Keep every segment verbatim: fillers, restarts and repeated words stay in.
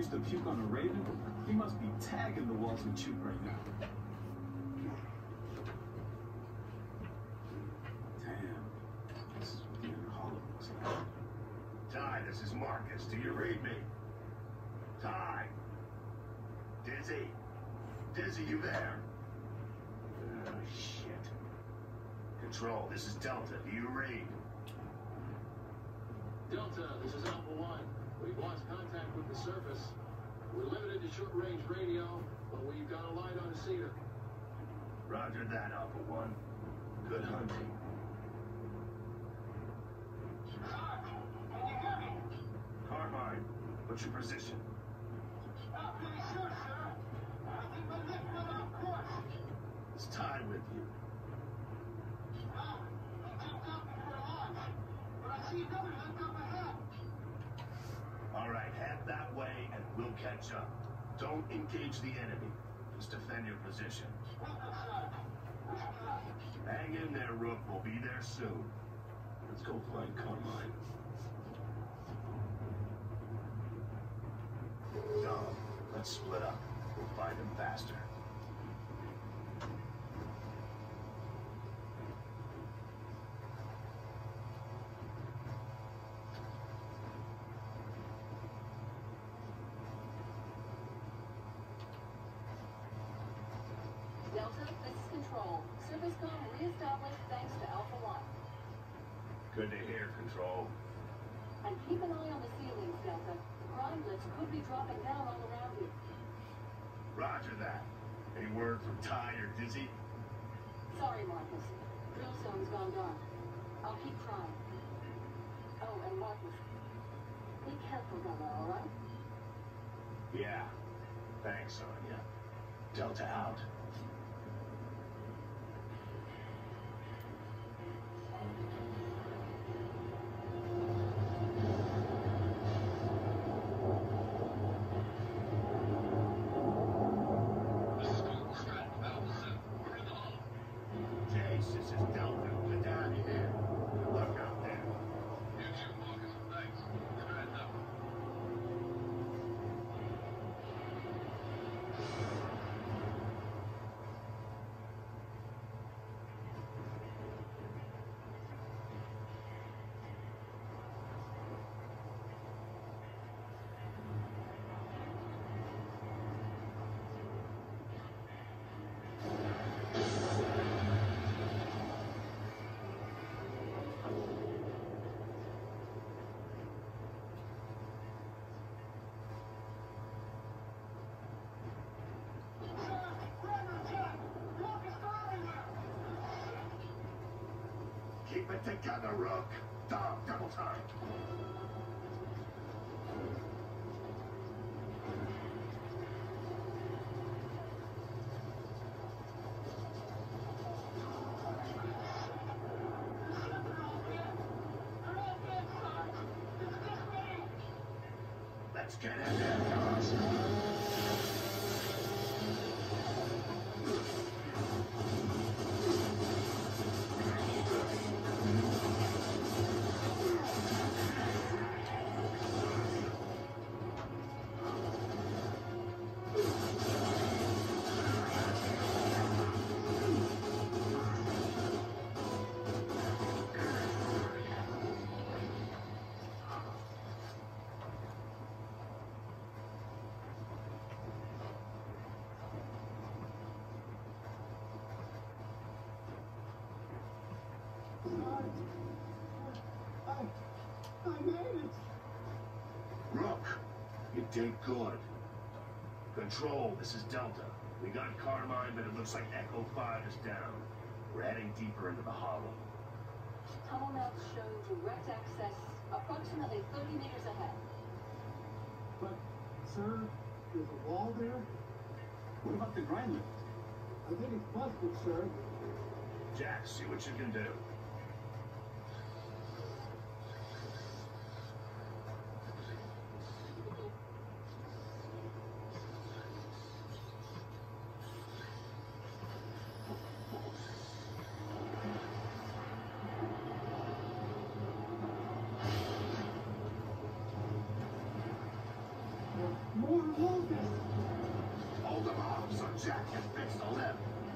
used to puke on a raven. He must be tagging the walls with puke right now. Damn. This is what the inner hollow looks like. Ty, this is Marcus. Do you read me? Ty. Dizzy. Dizzy, you there? Oh, shit. Control, this is Delta. Do you read? Delta, this is Alpha One. We've lost contact with the surface. We're limited to short-range radio, but we've got a light on the Cedar. Roger that, Alpha One. Good hunting. Carmine, what's your position? Not really sure, sir. I think my lift went off course. It's Ty with you. No, he jumped out before launch. But I see another lift up ahead. All right, head that way and we'll catch up. Don't engage the enemy. Just defend your position. Hang in there, Rook. We'll be there soon. Let's go find Carmine. Dom, let's split up. We'll find him faster. Delta, this is Control. Service comm reestablished thanks to Alpha One. Good to hear, Control. And keep an eye on the ceilings, Delta. Crime blitz could be dropping down all around you. Roger that. Any word from Ty or Dizzy? Sorry, Marcus. Drill zone's gone dark. I'll keep trying. Oh, and Marcus, be careful down there, all right? Yeah. Thanks, Sonya. Delta out. Jace, this is Delta. Get down here. Good luck out there. You too, Marcus. Thanks. Never had enough. Keep it together, Rook. Dom, double time. Let's get in there, fellas. I, I made it. Rook, you did good. Control, this is Delta. We got Carmine, but it looks like Echo five is down. We're heading deeper into the hollow. Tunnel maps show direct access approximately thirty meters ahead. But, sir, there's a wall there? What about the grind lift? I think it's busted, sir. Jack, see what you can do. More Jack can fix the lift.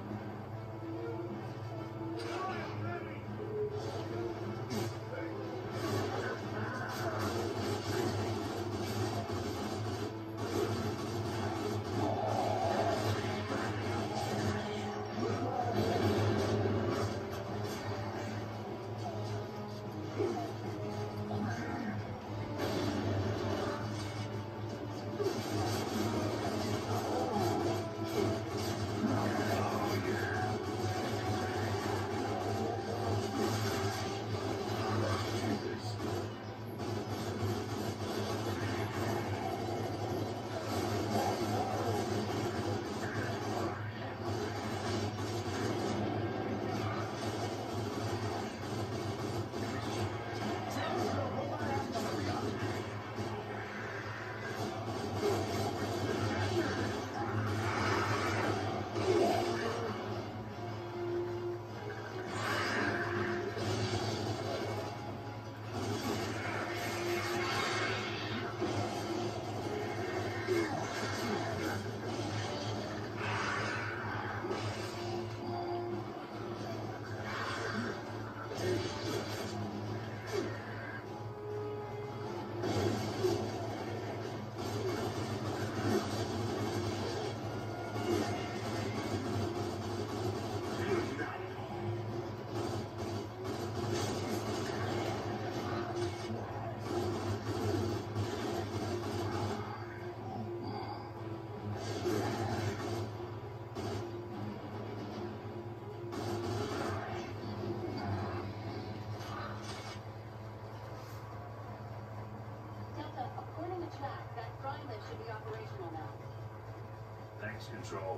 Thanks, Control.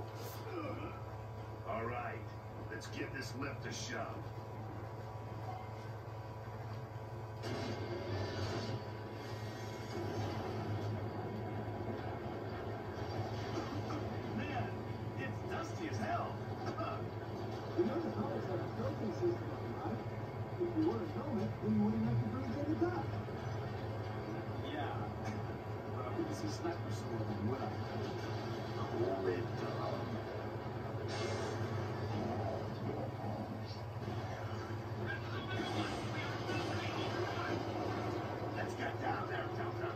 All right, let's give this lift a shove. Man, it's dusty as hell. You know the cars have a filtering system on them, right? If you wore a helmet, then you wouldn't have to breathe in the dark. Yeah. But I wouldn't see sniper sword, would I? Cool it down. Let's get down there, Delta.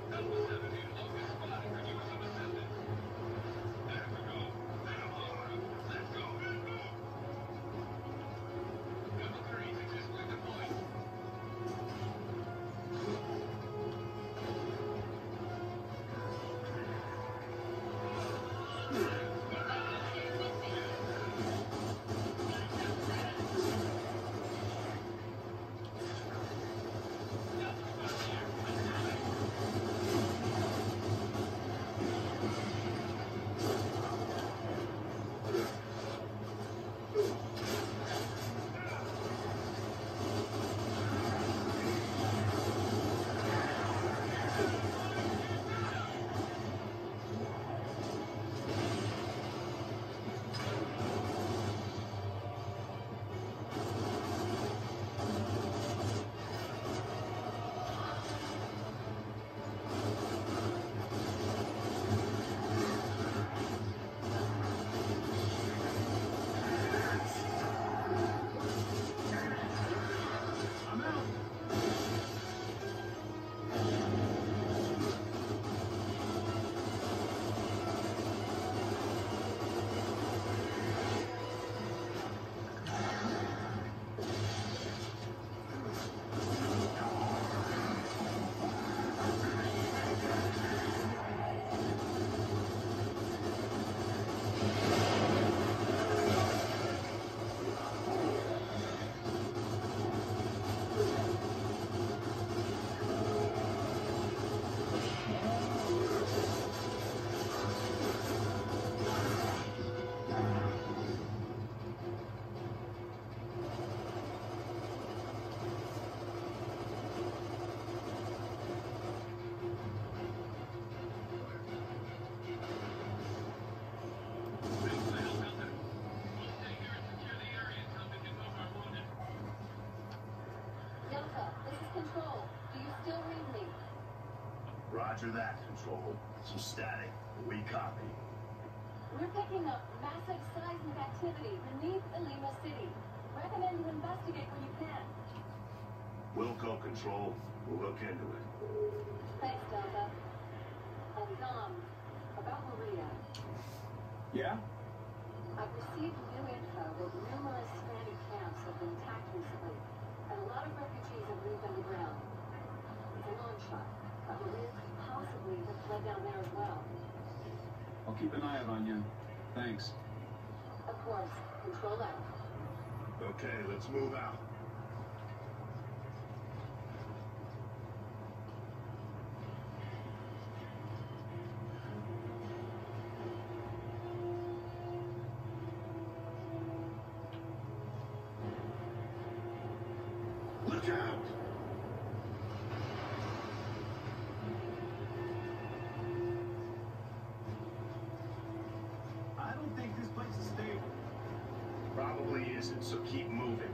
Roger that, Control. Some static. We copy. We're picking up massive seismic activity beneath Ilima City. Recommend you investigate when you can. Wilco Control. We'll look into it. Thanks, Delta. And Dom, about Maria. Yeah? I've received new info that numerous stranded camps have been attacked recently, and a lot of refugees have moved underground. It's a long shot, but Maria could possibly have fled down there as well. I'll keep an eye out on you. Thanks. Of course, control out. Okay, let's move out. Look out! I don't think this place is stable. Probably isn't, so keep moving.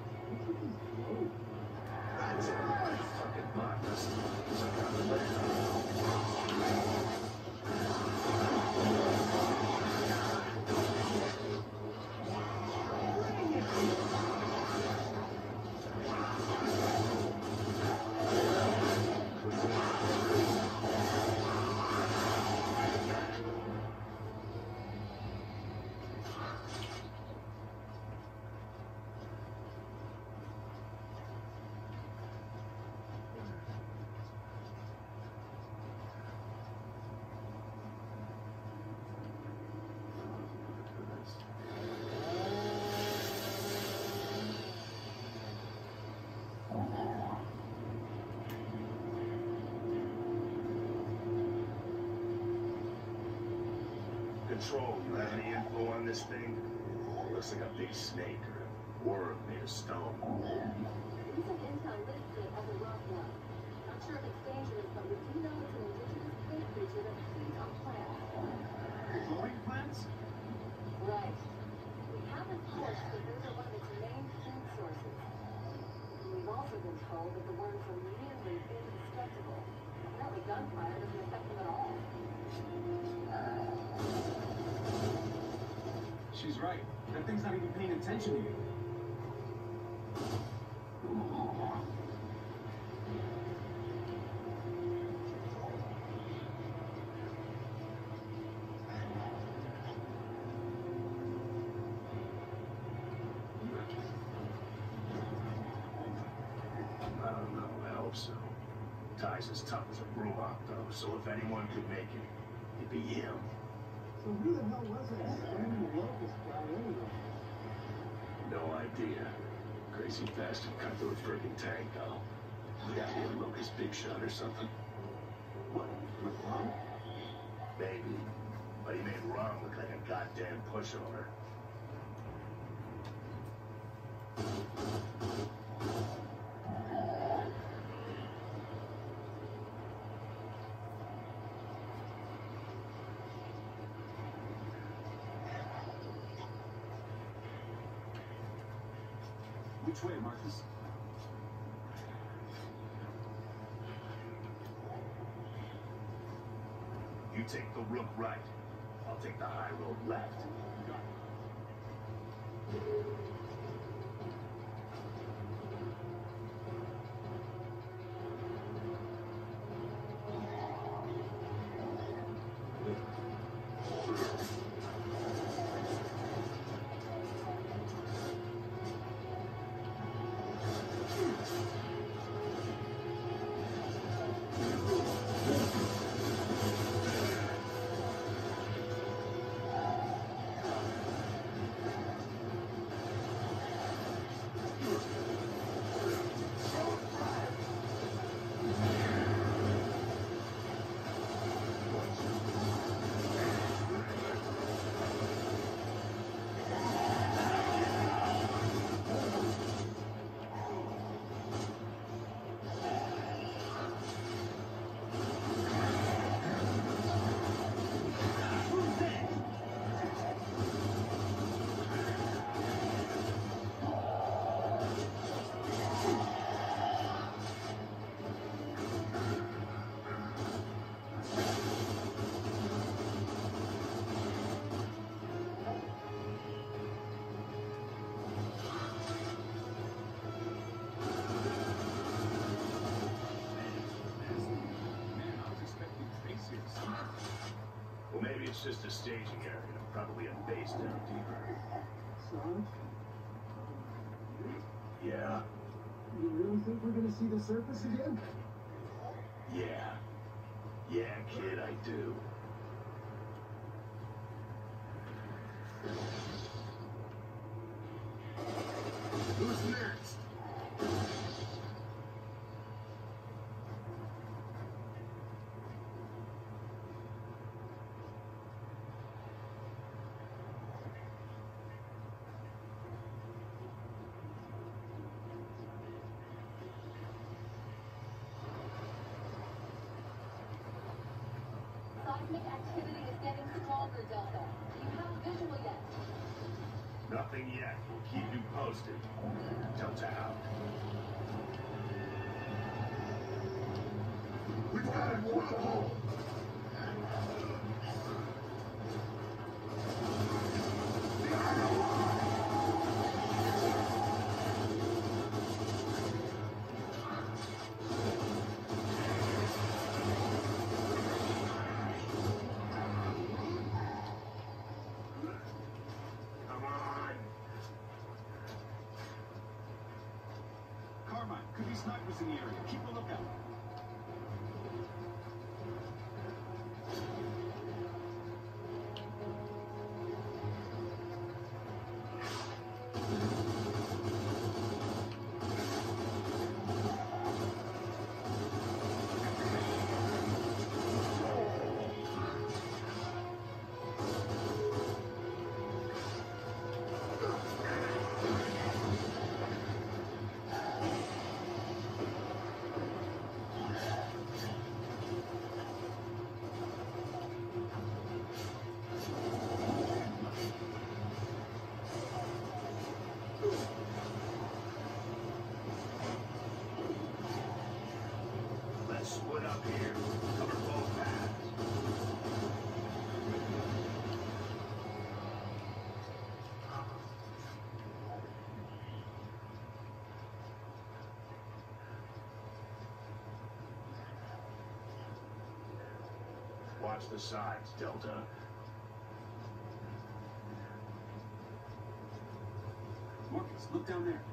That's it. Fucking Marcus. Control, you have any info on this thing? Looks like a big snake or a worm made of stone. Recent intel lists it as a rock one. Not sure if it's dangerous, but we do know it's an indigenous cave creature that feeds on plants. Growing plants? Right. We have reports that those are one of its main food sources. And we've also been told that the worms are really indestructible. Apparently gunfire doesn't affect them at all. She's right. That thing's not even paying attention to you. I don't know, I hope so. Ty's as tough as a Bruach, though, so if anyone could make it, it'd be him. So who the hell was that screaming locust guy anyway? No idea. Crazy bastard cut through a friggin' tank, though. Would that be a locust big shot or something? What? With rum? Maybe. But he made Ron look like a goddamn pushover. Which way, Marcus? You take the rook right. I'll take the high road left. Got it. just a staging area, probably a base down deeper. Sarge? Yeah, You really think we're gonna see the surface again? yeah. Yeah, kid, I do. Who's next? Seismic activity is getting stronger, Delta. Do you have a visual yet? Nothing yet. We'll keep you posted. Delta out. We've got a trouble! Come on! Carmine, could be snipers in the area. Keep a lookout. Let's split up here. Cover both paths. Watch the sides, Delta. Marcus, look down there.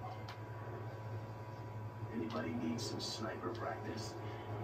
Anybody need some sniper practice?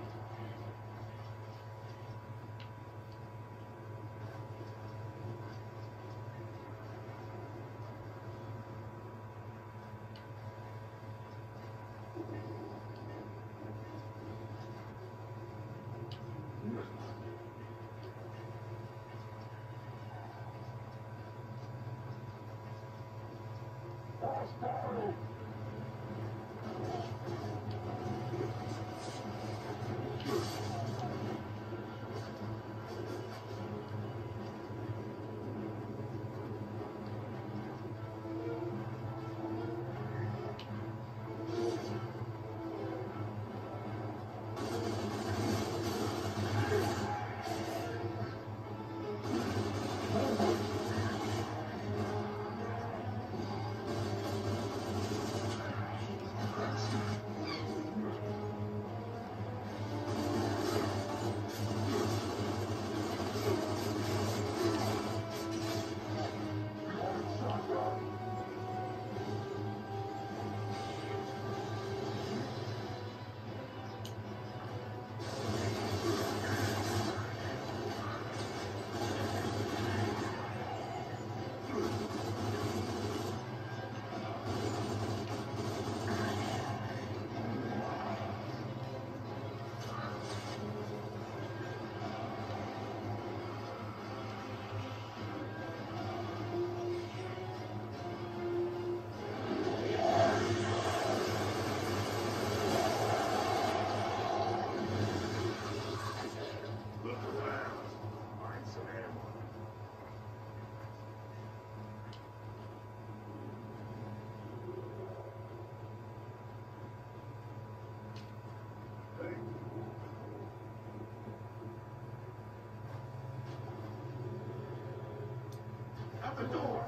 the door.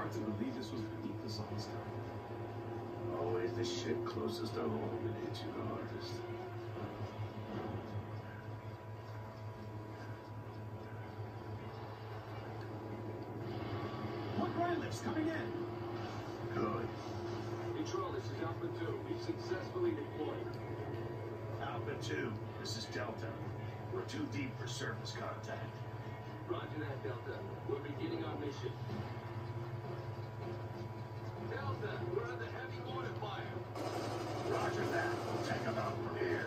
hard to believe this was beneath the sun sky. Always the shit closest to home that hits you the hardest. What ground lifts coming in? Good. Control, this is Alpha two. We've successfully deployed. Alpha two, this is Delta. We're too deep for surface contact. Roger that, Delta. We're beginning our mission. Delta, we're under heavy mortar fire. Roger that. We'll take them out from here.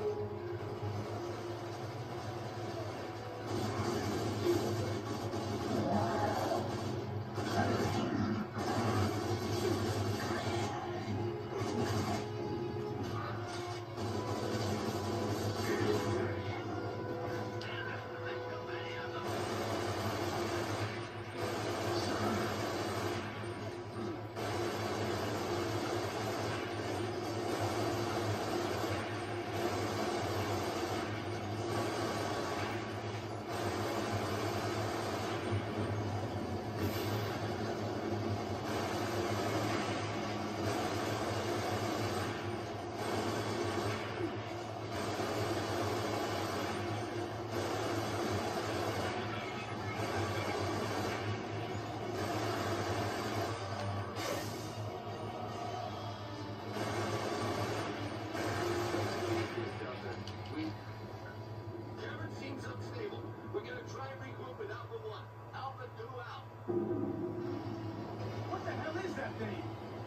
What the hell is that thing?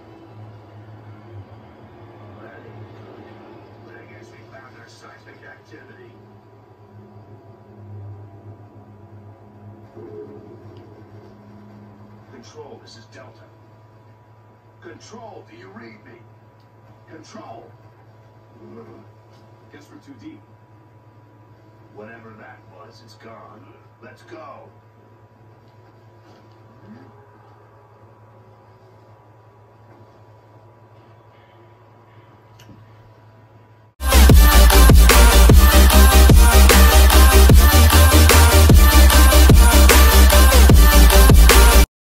That ain't good. But I guess we found our seismic activity. Control, this is Delta. Control, do you read me? Control! Guess we're too deep. Whatever that was, it's gone. Let's go.